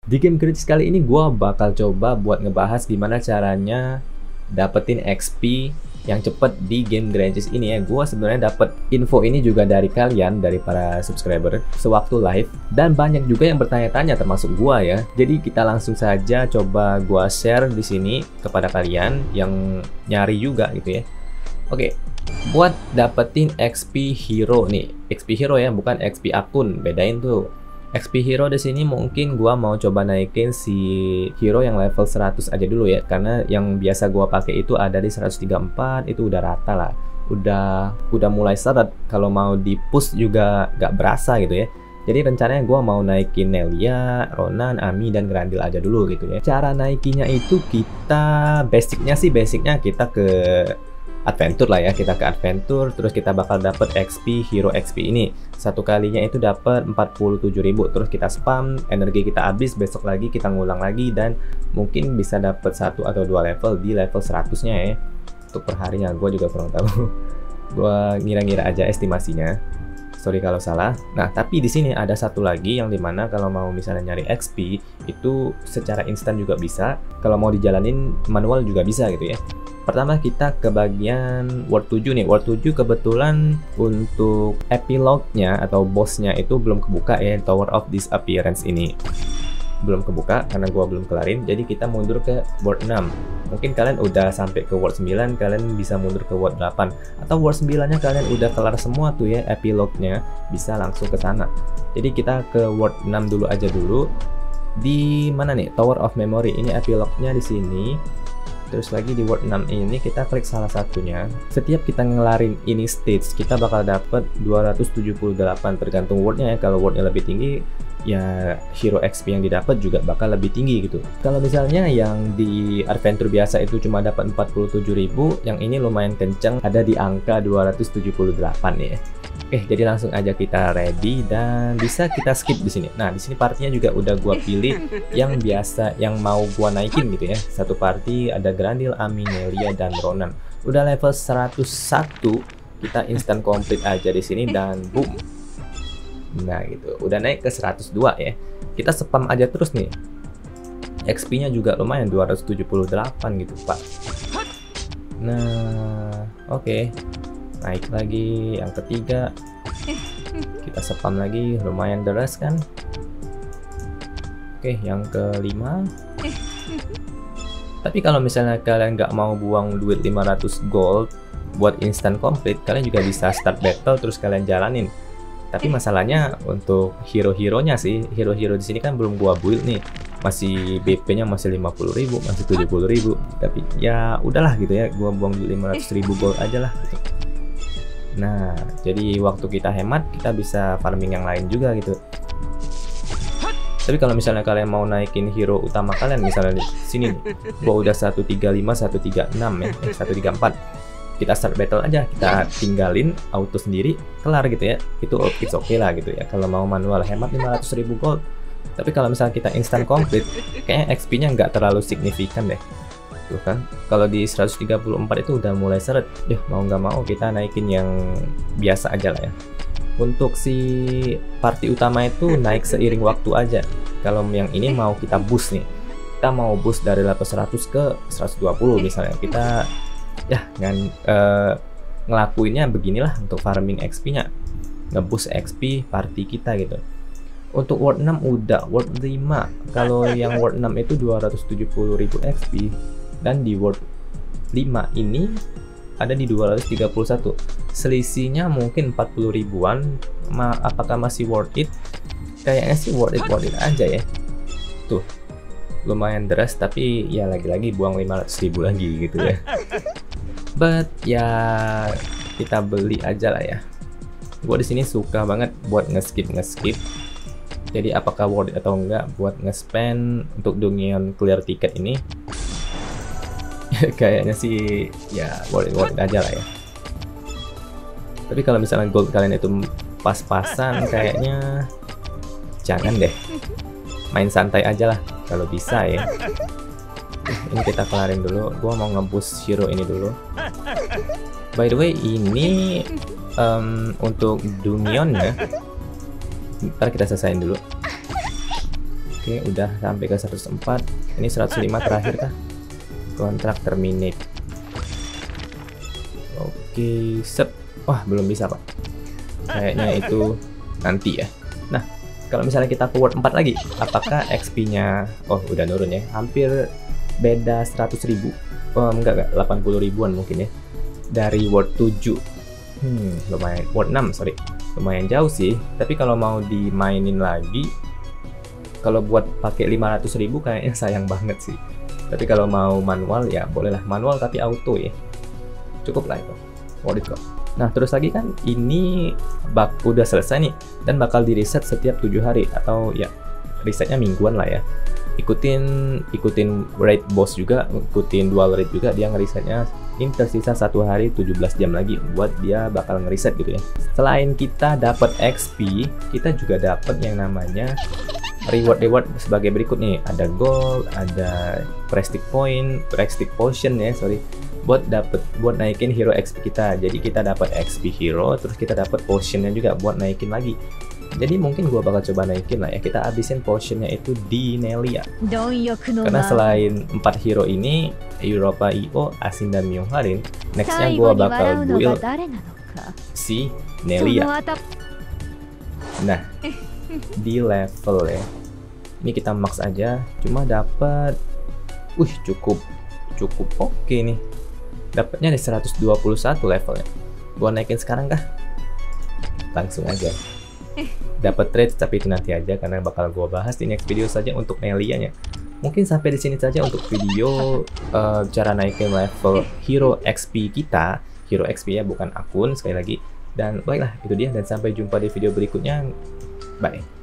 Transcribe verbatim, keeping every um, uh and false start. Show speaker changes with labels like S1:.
S1: Di game gratis kali ini gue bakal coba buat ngebahas gimana caranya dapetin X P yang cepet di game gratis ini ya. Gue sebenarnya dapet info ini juga dari kalian, dari para subscriber sewaktu live, dan banyak juga yang bertanya-tanya termasuk gue ya. Jadi kita langsung saja coba gue share di sini kepada kalian yang nyari juga gitu ya. Oke, buat dapetin X P hero nih, X P hero ya, bukan X P akun, bedain tuh. X P hero di sini mungkin gua mau coba naikin si hero yang level seratus aja dulu ya, karena yang biasa gua pakai itu ada di seratus tiga puluh empat, itu udah rata lah, udah udah mulai seret, kalau mau di push juga gak berasa gitu ya. Jadi rencananya gua mau naikin Nelia, Ronan, Ami, dan Grandil aja dulu gitu ya. Cara naikinnya itu kita basicnya sih basicnya kita ke adventure lah ya, kita ke adventure, terus kita bakal dapet X P hero X P ini satu kalinya itu dapat empat puluh tujuh ribu, terus kita spam, energi kita habis, besok lagi kita ngulang lagi, dan mungkin bisa dapet satu atau dua level di level seratus nya ya untuk perharinya. Gue juga kurang tahu, gue ngira-ngira aja estimasinya, sorry kalau salah. Nah tapi di sini ada satu lagi yang dimana kalau mau misalnya nyari X P itu secara instan juga bisa, kalau mau dijalanin manual juga bisa gitu ya. Pertama kita ke bagian World tujuh nih. World tujuh kebetulan untuk epilognya atau bossnya itu belum kebuka ya, Tower of Disappearance ini belum kebuka karena gua belum kelarin. Jadi kita mundur ke World enam. Mungkin kalian udah sampai ke World sembilan, kalian bisa mundur ke World delapan, atau World sembilan nya kalian udah kelar semua tuh ya epilognya, bisa langsung ke sana. Jadi kita ke World enam dulu aja dulu. Di mana nih? Tower of Memory. Ini epilognya di sini. Terus lagi di World enam ini kita klik salah satunya. Setiap kita ngelarin ini stage, kita bakal dapat dua ratus tujuh puluh delapan, tergantung wordnya ya. Kalau wordnya lebih tinggi ya hero X P yang didapat juga bakal lebih tinggi gitu. Kalau misalnya yang di adventure biasa itu cuma dapat empat puluh tujuh ribu, yang ini lumayan kenceng, ada di angka dua ratus tujuh puluh delapan ya. Oke, jadi langsung aja kita ready dan bisa kita skip di sini. Nah, di sini partinya juga udah gua pilih yang biasa, yang mau gua naikin gitu ya. Satu party ada Grandil, Ami, Nelia, dan Ronan. Udah level seratus satu, kita instant complete aja di sini dan boom. Nah, gitu. Udah naik ke seratus dua ya. Kita spam aja terus nih. X P-nya juga lumayan dua ratus tujuh puluh delapan gitu, Pak. Nah, oke. Okay. Naik lagi yang ketiga, kita spam lagi, lumayan deras kan. Oke, yang kelima. Tapi kalau misalnya kalian nggak mau buang duit lima ratus gold buat instant complete, kalian juga bisa start battle terus kalian jalanin. Tapi masalahnya untuk hero-heronya sih, hero-hero di sini kan belum gua build nih, masih B P-nya masih lima puluh ribu, masih tujuh puluh ribu. Tapi ya udahlah gitu ya, gua buang duit lima ratus ribu gold aja lah gitu. Nah, jadi waktu kita hemat, kita bisa farming yang lain juga gitu. Tapi kalau misalnya kalian mau naikin hero utama kalian, misalnya di sini nih, gua udah seratus tiga puluh lima, seratus tiga puluh enam ya, eh, seratus tiga puluh empat. Kita start battle aja, kita tinggalin auto sendiri, kelar gitu ya. Itu it's oke okay lah gitu ya. Kalau mau manual hemat lima ratus ribu gold. Tapi kalau misalnya kita instant complete, kayaknya X P-nya nggak terlalu signifikan deh. Tuh kan, kalau di seratus tiga puluh empat itu udah mulai seret. Duh, mau nggak mau kita naikin yang biasa aja lah ya. Untuk si party utama itu naik seiring waktu aja. Kalau yang ini mau kita boost nih, kita mau boost dari level seratus ke seratus dua puluh misalnya, kita ya ngan, uh, ngelakuinnya beginilah untuk farming X P-nya, ngeboost X P party kita gitu. Untuk World enam udah, World lima, kalau yang World enam itu dua ratus tujuh puluh ribu X P, dan di World lima ini ada di dua ratus tiga puluh satu, selisihnya mungkin empat puluh ribuan. Ma apakah masih worth it? Kayaknya sih worth it, worth it aja ya. Tuh, lumayan deras, tapi ya lagi-lagi buang lima ratus ribu lagi gitu ya. But ya kita beli aja lah ya. Gua di sini suka banget buat nge-skip nge-skip. Jadi apakah worth it atau enggak buat nge-spend untuk Dungeon clear ticket ini? Kayaknya sih ya worth it, worth it aja lah ya. Tapi kalau misalnya gold kalian itu pas-pasan, kayaknya jangan deh, main santai aja lah kalau bisa ya. Ini kita kelarin dulu, gua mau ngeboost hero ini dulu. By the way, ini um, untuk Dungeon ya, ntar kita selesain dulu. Oke, udah sampai ke seratus empat. Ini seratus lima terakhir kah? Kontrak terminate. Oke, set. Wah, belum bisa, Pak. Kayaknya itu nanti ya. Nah, kalau misalnya kita ke World empat lagi, apakah X P-nya oh, udah nurun ya? Hampir beda seratus ribu. Oh, enggak, enggak, delapan puluh ribuan mungkin ya. Dari World tujuh. Hmm, lumayan. World enam, sorry. Lumayan jauh sih, tapi kalau mau dimainin lagi, kalau buat pakai lima ratus ribu kayaknya sayang banget sih. Tapi kalau mau manual ya bolehlah manual tapi auto ya. Cukup lah itu. Worth it kok. Nah, terus lagi kan ini bak udah selesai nih dan bakal di reset setiap tujuh hari atau ya resetnya mingguan lah ya. Ikutin ikutin raid boss juga, ikutin dual raid juga, dia ngerisetnya ini tersisa satu hari tujuh belas jam lagi buat dia bakal ngeriset gitu ya. Selain kita dapat X P, kita juga dapat yang namanya reward-reward sebagai berikut nih. Ada gold, ada prestige point, prestige potion ya, sorry. Buat dapat buat naikin hero X P kita. Jadi kita dapat X P hero, terus kita dapat potionnya juga buat naikin lagi. Jadi mungkin gua bakal coba naikin lah ya. Kita habisin potionnya itu di Nelia. Karena selain empat hero ini, Europa I O, Asin dan Myongharin, nextnya gua bakal build si Nelia. Nah, di level ya. Ini kita max aja, cuma dapat, wih cukup cukup oke okay nih. Dapatnya di seratus dua puluh satu levelnya. Gua naikin sekarang kah? Langsung aja. Dapat trade tapi itu nanti aja karena bakal gua bahas di next video saja untuk Nelia-nya. Mungkin sampai di sini saja untuk video uh, cara naikin level hero X P kita. Hero X P ya, bukan akun sekali lagi. Dan baiklah, itu dia dan sampai jumpa di video berikutnya. Bye.